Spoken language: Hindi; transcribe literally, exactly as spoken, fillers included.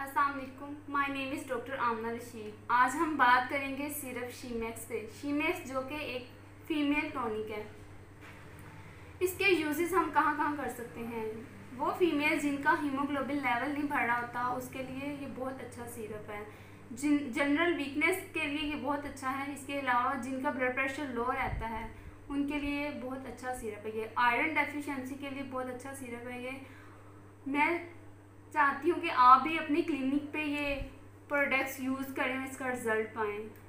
अस्सलाम वालेकुम, my name is doctor Amna Rashid. आज हम बात करेंगे सिरप शीमैक्स पे। शीमैक्स जो कि एक फीमेल टॉनिक है, इसके यूजेस हम कहाँ कहाँ कर सकते हैं। वो फीमेल जिनका हीमोग्लोबिन लेवल नहीं बढ़ा होता उसके लिए ये बहुत अच्छा सिरप है। जिन जनरल वीकनेस के लिए ये बहुत अच्छा है। इसके अलावा जिनका ब्लड प्रेशर लो रहता है उनके लिए बहुत अच्छा सिरप है। ये आयरन डेफिशिएंसी के लिए बहुत अच्छा सिरप है। ये मैं चाहती हूँ कि आप भी अपनी क्लिनिक पे ये प्रोडक्ट्स यूज़ करें, इसका रिज़ल्ट पाएँ।